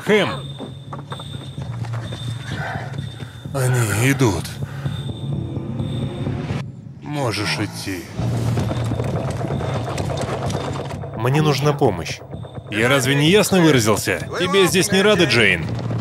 Хэм! Они идут. Можешь идти. Мне нужна помощь. Я разве не ясно выразился? Тебе здесь не рады, Джейн?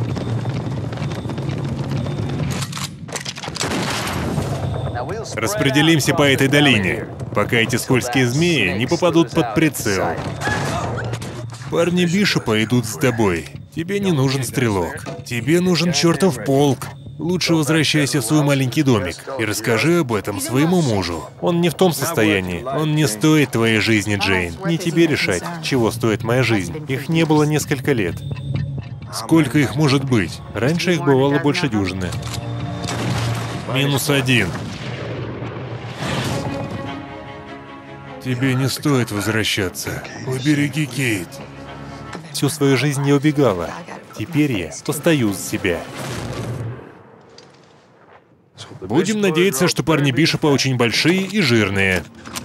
Распределимся по этой долине, пока эти скользкие змеи не попадут под прицел. Парни Бишопа идут с тобой. Тебе не нужен стрелок. Тебе нужен чертов полк. Лучше возвращайся в свой маленький домик и расскажи об этом своему мужу. Он не в том состоянии. Он не стоит твоей жизни, Джейн. Не тебе решать, чего стоит моя жизнь. Их не было несколько лет. Сколько их может быть? Раньше их бывало больше дюжины. -1. Тебе не стоит возвращаться. Убереги Кейт. Всю свою жизнь я убегала. Теперь я постою за себя. Будем надеяться, что парни Бишопа очень большие и жирные.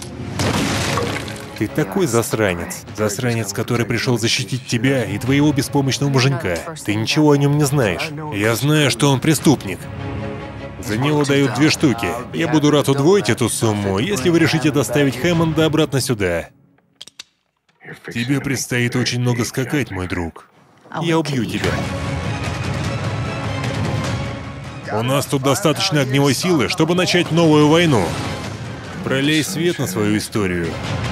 Ты такой засранец. Засранец, который пришел защитить тебя и твоего беспомощного муженька. Ты ничего о нем не знаешь. Я знаю, что он преступник. За него дают 2 штуки. Я буду рад удвоить эту сумму, если вы решите доставить Хэммонда обратно сюда. Тебе предстоит очень много скакать, мой друг. Я убью тебя. У нас тут достаточно огневой силы, чтобы начать новую войну. Пролей свет на свою историю.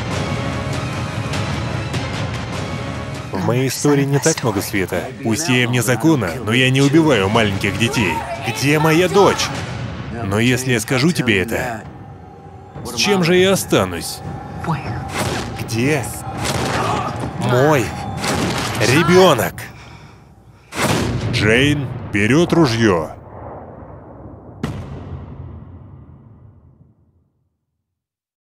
В моей истории не так много света. Пусть я вне закона, но я не убиваю маленьких детей. Где моя дочь? Но если я скажу тебе это, с чем же я останусь? Где мой ребенок? Джейн берет ружье.